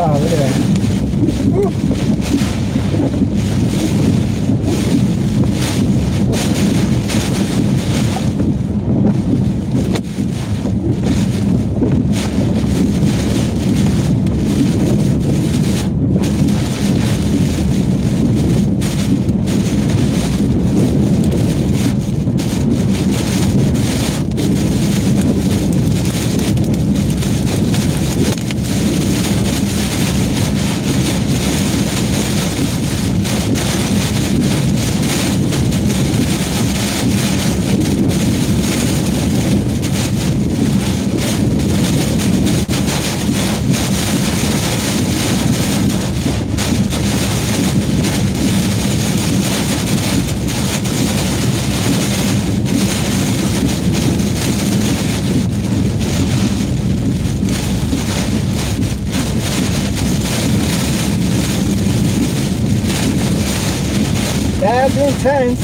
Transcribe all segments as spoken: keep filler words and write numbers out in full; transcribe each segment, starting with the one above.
Wow, look at that. Woo. That's intense.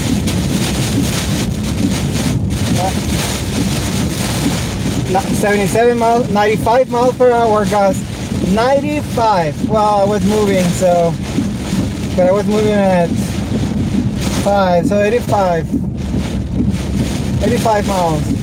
Uh, seventy-seven miles, ninety-five miles per hour, guys. ninety-five. Well, I was moving, so, but I was moving at five, so eighty-five. eighty-five miles.